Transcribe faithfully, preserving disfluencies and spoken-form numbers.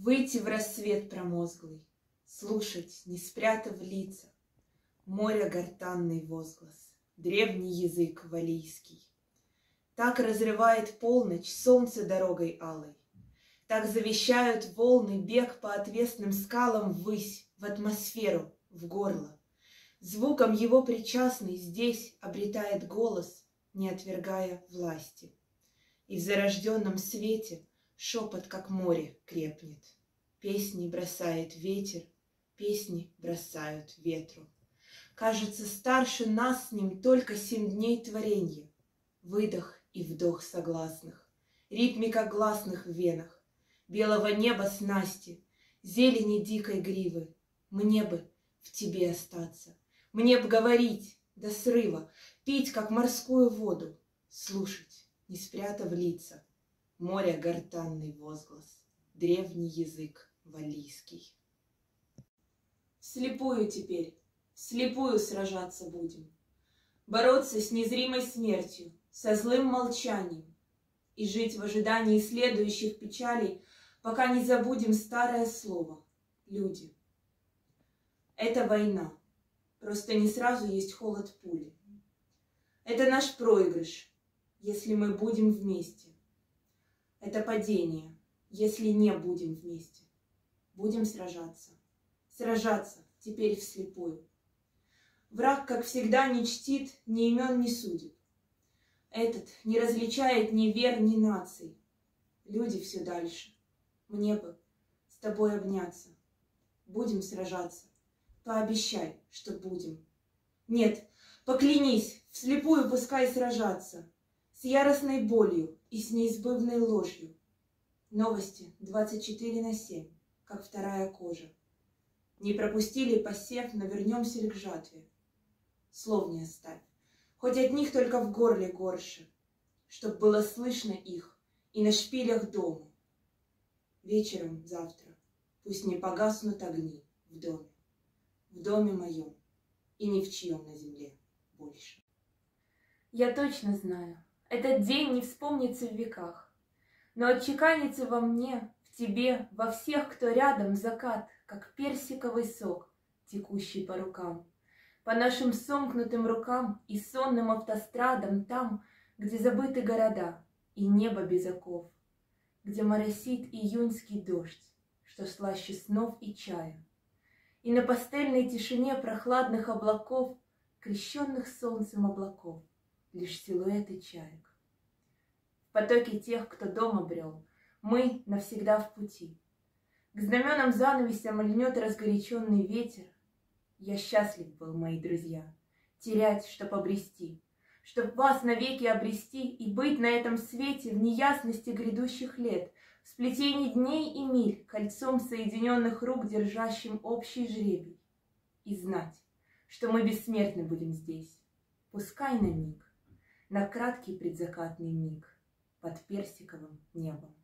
Выйти в рассвет промозглый, слушать, не спрятав лица, моря гортанный возглас, древний язык валлийский. Так разрывает полночь солнце дорогой алой, так завещают волны бег по отвесным скалам ввысь, в атмосферу, в горло. Звуком его причастный здесь обретает голос, не отвергая власти. И в зарожденном свете шепот, как море, крепнет. Песни бросает ветер, песни бросают ветру. Кажется, старше нас с ним только семь дней творенья. Выдох и вдох согласных, ритмика гласных в венах, белого неба снасти, зелени дикой гривы. Мне бы в тебе остаться, мне б говорить до срыва, пить, как морскую воду, слушать, не спрятав лица, море гортанный возглас, древний язык валлийский. Вслепую теперь, вслепую сражаться будем, бороться с незримой смертью, со злым молчанием и жить в ожидании следующих печалей, пока не забудем старое слово — люди. Это война, просто не сразу есть холод пули. Это наш проигрыш, если мы будем вместе. Это падение, если не будем вместе. Будем сражаться, сражаться теперь вслепую. Враг, как всегда, не чтит ни имен, ни судеб. Этот не различает ни вер, ни наций. Люди все дальше. Мне бы с тобой обняться. Будем сражаться. Пообещай, что будем. Нет, поклянись, вслепую пускай сражаться. С яростной болью и с неизбывной ложью. Новости двадцать четыре на семь, как вторая кожа. Не пропустили посев, но вернемся ли к жатве. Слов не оставь, хоть от них только в горле горше, чтоб было слышно их и на шпилях дома. Вечером завтра пусть не погаснут огни в доме, в доме моем и ни в чьем на земле больше. Я точно знаю, этот день не вспомнится в веках, но отчеканится во мне, в тебе, во всех, кто рядом, закат, как персиковый сок, текущий по рукам, по нашим сомкнутым рукам и сонным автострадам там, где забыты города и небо без оков, где моросит июньский дождь, что слаще снов и чая, и на пастельной тишине прохладных облаков, крещенных солнцем облаков, лишь силуэты чаек. В потоке тех, кто дома брел, мы навсегда в пути. К знаменам занавесям льнет разгоряченный ветер. Я счастлив был, мои друзья, терять, чтоб обрести, чтоб вас навеки обрести и быть на этом свете в неясности грядущих лет, в сплетении дней и миль, кольцом соединенных рук, держащим общий жребий. И знать, что мы бессмертны будем здесь, пускай на миг, на краткий предзакатный миг под персиковым небом.